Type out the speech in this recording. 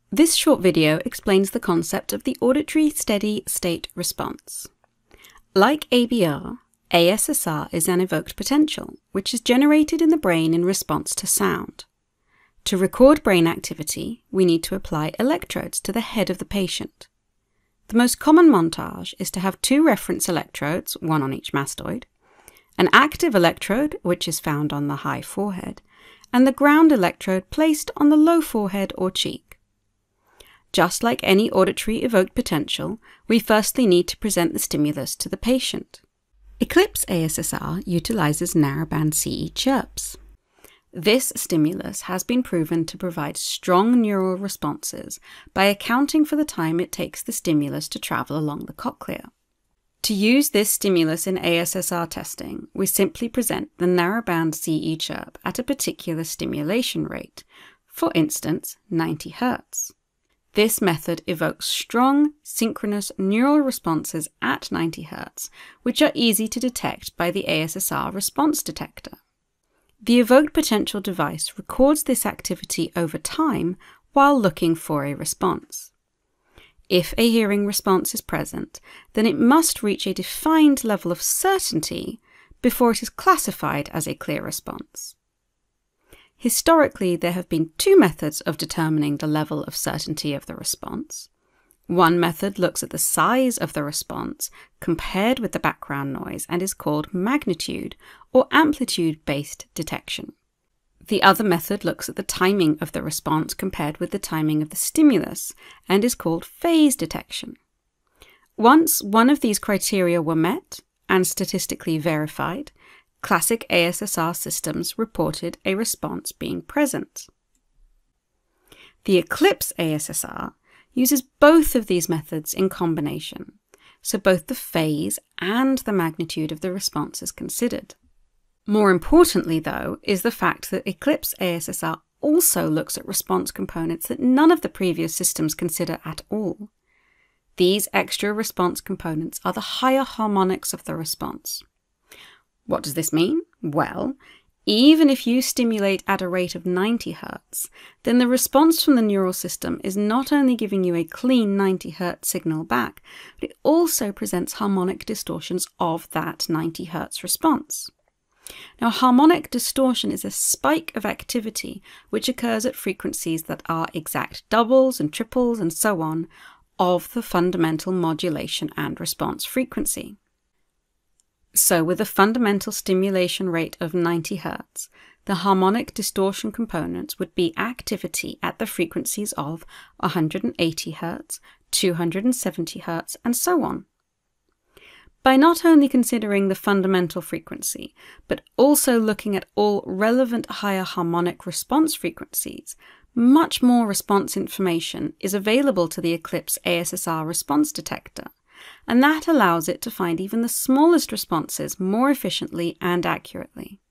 This short video explains the concept of the Auditory Steady State Response. Like ABR, ASSR is an evoked potential, which is generated in the brain in response to sound. To record brain activity, we need to apply electrodes to the head of the patient. The most common montage is to have two reference electrodes, one on each mastoid, an active electrode, which is found on the high forehead, and the ground electrode placed on the low forehead or cheek. Just like any auditory evoked potential, we firstly need to present the stimulus to the patient. Eclipse ASSR utilizes narrowband CE-Chirps. This stimulus has been proven to provide strong neural responses by accounting for the time it takes the stimulus to travel along the cochlea. To use this stimulus in ASSR testing, we simply present the narrowband CE-Chirp at a particular stimulation rate, for instance 90 Hz. This method evokes strong, synchronous neural responses at 90 Hz, which are easy to detect by the ASSR response detector. The evoked potential device records this activity over time while looking for a response. If a hearing response is present, then it must reach a defined level of certainty before it is classified as a clear response. Historically, there have been two methods of determining the level of certainty of the response. One method looks at the size of the response compared with the background noise and is called magnitude or amplitude-based detection. The other method looks at the timing of the response compared with the timing of the stimulus and is called phase detection. Once one of these criteria were met and statistically verified, classic ASSR systems reported a response being present. The Eclipse ASSR uses both of these methods in combination, so both the phase and the magnitude of the response is considered. More importantly, though, is the fact that Eclipse ASSR also looks at response components that none of the previous systems consider at all. These extra response components are the higher harmonics of the response. What does this mean? Well, even if you stimulate at a rate of 90 Hz, then the response from the neural system is not only giving you a clean 90 Hz signal back, but it also presents harmonic distortions of that 90 Hz response. Now, harmonic distortion is a spike of activity which occurs at frequencies that are exact doubles and triples and so on of the fundamental modulation and response frequency. So with a fundamental stimulation rate of 90 Hz, the harmonic distortion components would be activity at the frequencies of 180 Hz, 270 Hz, and so on. By not only considering the fundamental frequency, but also looking at all relevant higher harmonic response frequencies, much more response information is available to the Eclipse ASSR response detector, and that allows it to find even the smallest responses more efficiently and accurately.